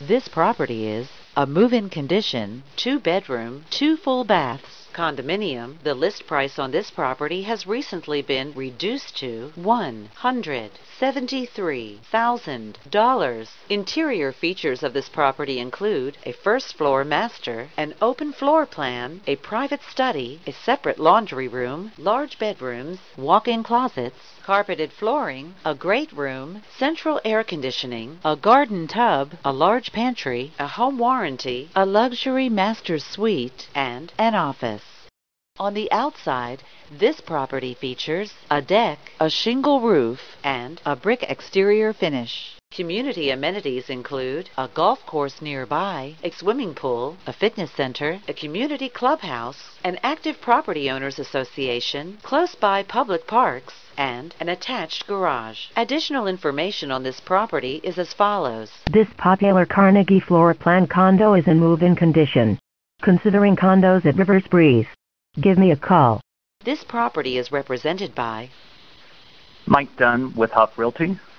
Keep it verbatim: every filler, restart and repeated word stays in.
This property is a move-in condition, two bedroom, two full baths, condominium. The list price on this property has recently been reduced to one hundred seventy-three thousand dollars. Interior features of this property include a first floor master, an open floor plan, a private study, a separate laundry room, large bedrooms, walk-in closets, carpeted flooring, a great room, central air conditioning, a garden tub, a large pantry, a home warranty, a luxury master's suite, and an office. On the outside, this property features a deck, a shingle roof, and a brick exterior finish. Community amenities include a golf course nearby, a swimming pool, a fitness center, a community clubhouse, an active property owners association, close by public parks, and an attached garage. Additional information on this property is as follows. This popular Carnegie floor plan condo is in move-in condition. Considering condos at Rivers Breeze, give me a call. This property is represented by Mike Dunn with Huff Realty.